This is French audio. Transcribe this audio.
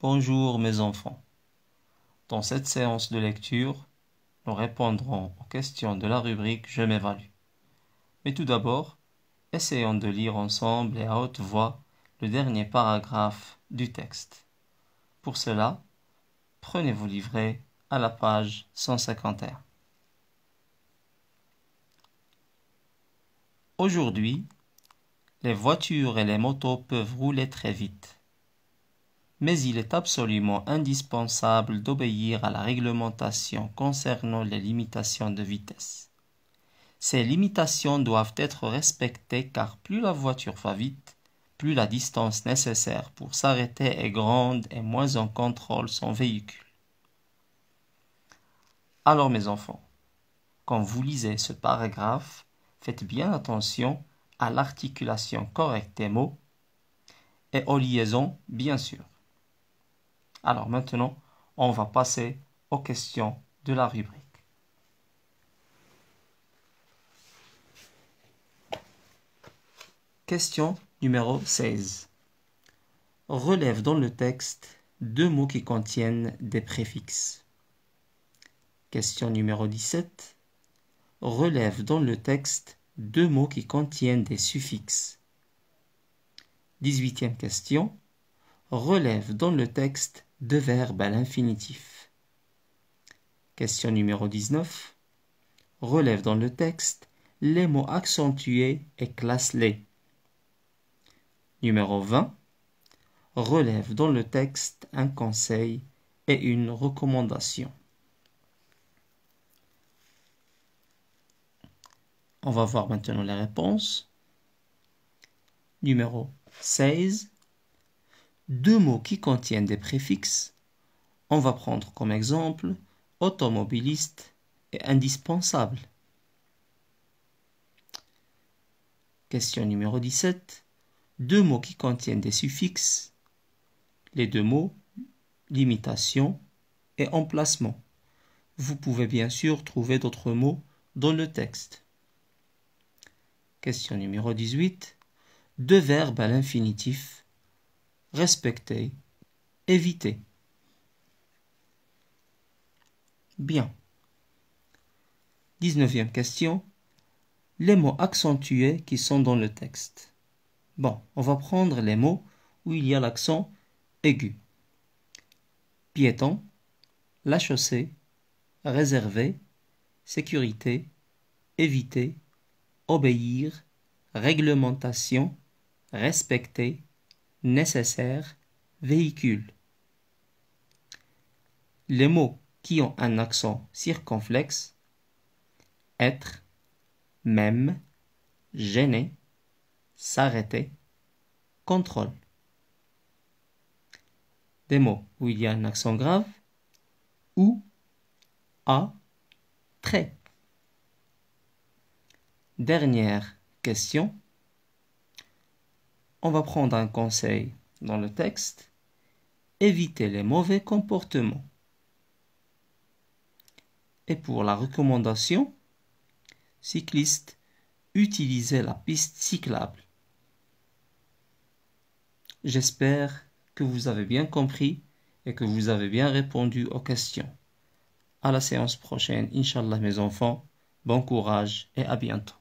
Bonjour mes enfants. Dans cette séance de lecture, nous répondrons aux questions de la rubrique Je m'évalue. Mais tout d'abord, essayons de lire ensemble et à haute voix le dernier paragraphe du texte. Pour cela, prenez vos livrets à la page 151. Aujourd'hui, les voitures et les motos peuvent rouler très vite. Mais il est absolument indispensable d'obéir à la réglementation concernant les limitations de vitesse. Ces limitations doivent être respectées car plus la voiture va vite, plus la distance nécessaire pour s'arrêter est grande et moins on contrôle son véhicule. Alors mes enfants, quand vous lisez ce paragraphe, faites bien attention à l'articulation correcte des mots et aux liaisons bien sûr. Alors maintenant, on va passer aux questions de la rubrique. Question numéro 16. Relève dans le texte deux mots qui contiennent des préfixes. Question numéro 17. Relève dans le texte deux mots qui contiennent des suffixes. 18e question. Relève dans le texte deux verbes à l'infinitif. Question numéro 19. Relève dans le texte les mots accentués et classe-les. Numéro 20. Relève dans le texte un conseil et une recommandation. On va voir maintenant les réponses. Numéro 16. Deux mots qui contiennent des préfixes. On va prendre comme exemple automobiliste et indispensable. Question numéro 17. Deux mots qui contiennent des suffixes. Les deux mots limitation et emplacement. Vous pouvez bien sûr trouver d'autres mots dans le texte. Question numéro 18. Deux verbes à l'infinitif. Respecter, éviter. Bien. 19e question. Les mots accentués qui sont dans le texte. Bon, on va prendre les mots où il y a l'accent aigu. Piéton, la chaussée, réservé, sécurité, éviter, obéir, réglementation, respecter, nécessaire, véhicule. Les mots qui ont un accent circonflexe, être, même, gêner, s'arrêter, contrôle. Des mots où il y a un accent grave, ou, à, très. Dernière question. On va prendre un conseil dans le texte. Évitez les mauvais comportements. Et pour la recommandation, cycliste, utilisez la piste cyclable. J'espère que vous avez bien compris et que vous avez bien répondu aux questions. À la séance prochaine, Inch'Allah mes enfants, bon courage et à bientôt.